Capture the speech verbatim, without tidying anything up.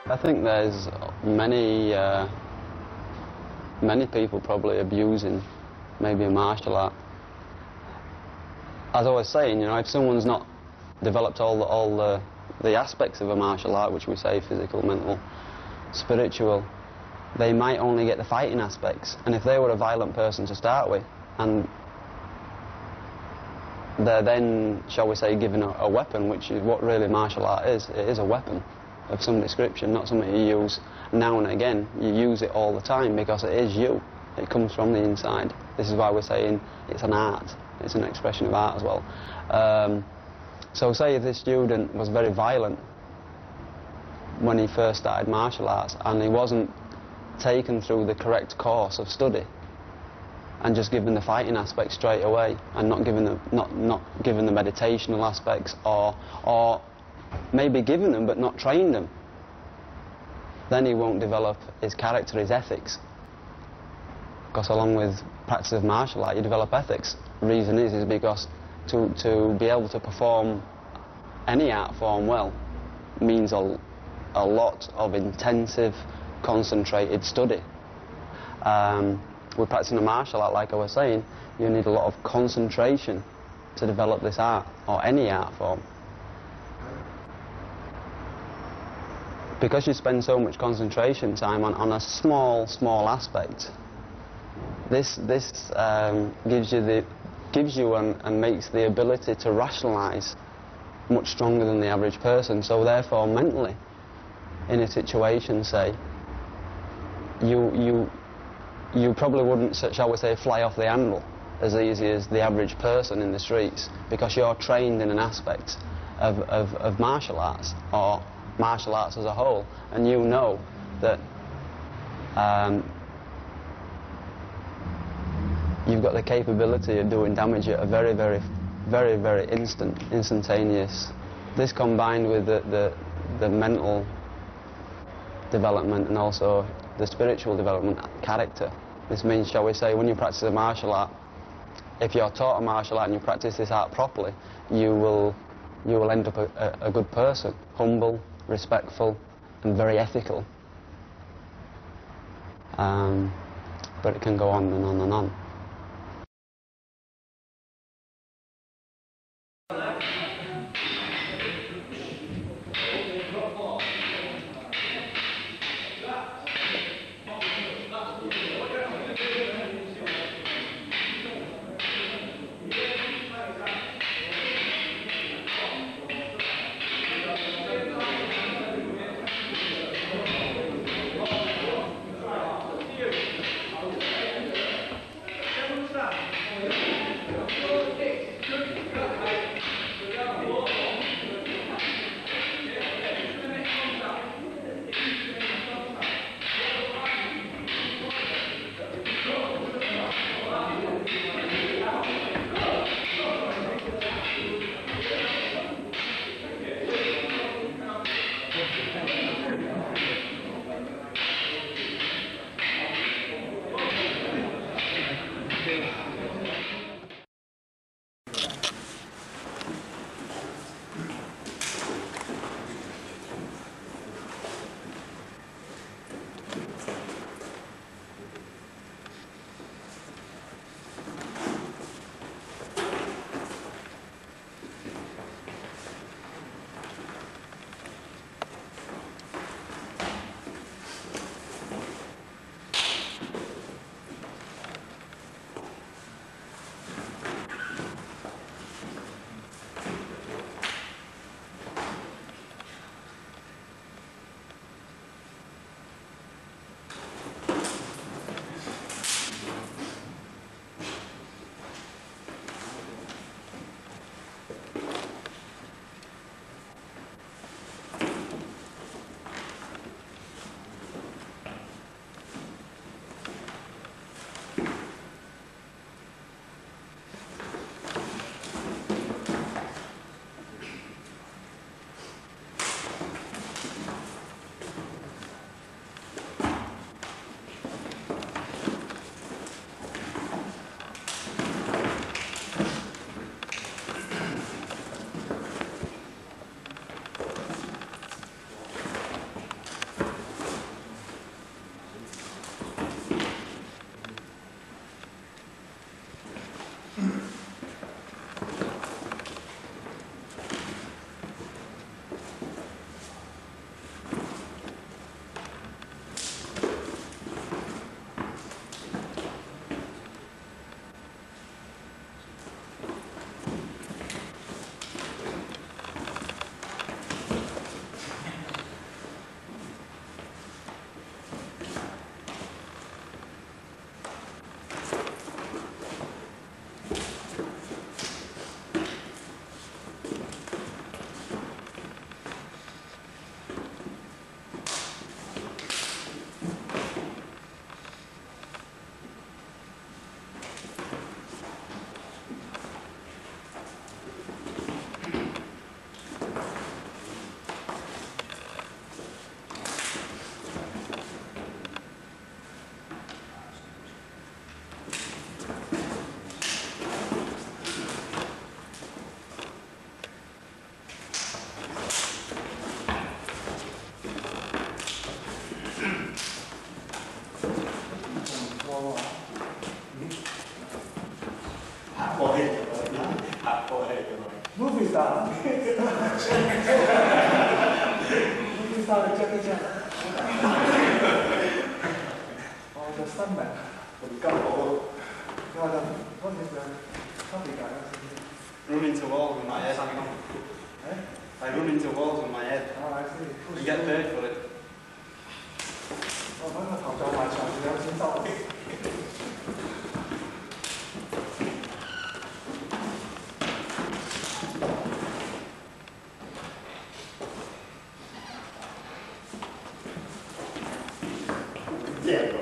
I think there's many, uh, many people probably abusing maybe a martial art. As I was saying, you know, if someone's not developed all the, all the, the aspects of a martial art, which we say physical, mental, spiritual, they might only get the fighting aspects. And if they were a violent person to start with, and they're then, shall we say, given a, a weapon, which is what really martial art is, it is a weapon of some description, not something you use now and again. You use it all the time because it is you. It comes from the inside. This is why we're saying it's an art. It's an expression of art as well. Um, so say if this student was very violent when he first started martial arts and he wasn't taken through the correct course of study and just given the fighting aspects straight away and not given the, not, not given the meditational aspects, or, or maybe given them but not trained them, then he won't develop his character, his ethics. Because along with practice of martial art, you develop ethics. The reason is, is because to, to be able to perform any art form well means a, a lot of intensive, concentrated study. Um, with practicing a martial art, like I was saying, you need a lot of concentration to develop this art, or any art form. Because you spend so much concentration time on, on a small, small aspect, this, this um, gives you, the, gives you and, and makes the ability to rationalise much stronger than the average person. So therefore, mentally, in a situation, say, you, you, you probably wouldn't, shall we say, fly off the handle as easy as the average person in the streets, because you're trained in an aspect of, of, of martial arts, or martial arts as a whole, and you know that um, you've got the capability of doing damage at a very, very, very, very instant, instantaneous. This combined with the, the, the mental development and also the spiritual development, character. This means, shall we say, when you practice a martial art, if you're taught a martial art and you practice this art properly, you will, you will end up a, a, a good person, humble, respectful, and very ethical. Um, but it can go on and on and on. Movie star. Movie star like Jackie Chan. Oh, the stuntman. The couple. God, what is the topic? Run into walls with my head. Eh? I run into walls with my head. Oh, I see. You get paid for it. 我揾個頭像埋牆，有錢收。 Yeah.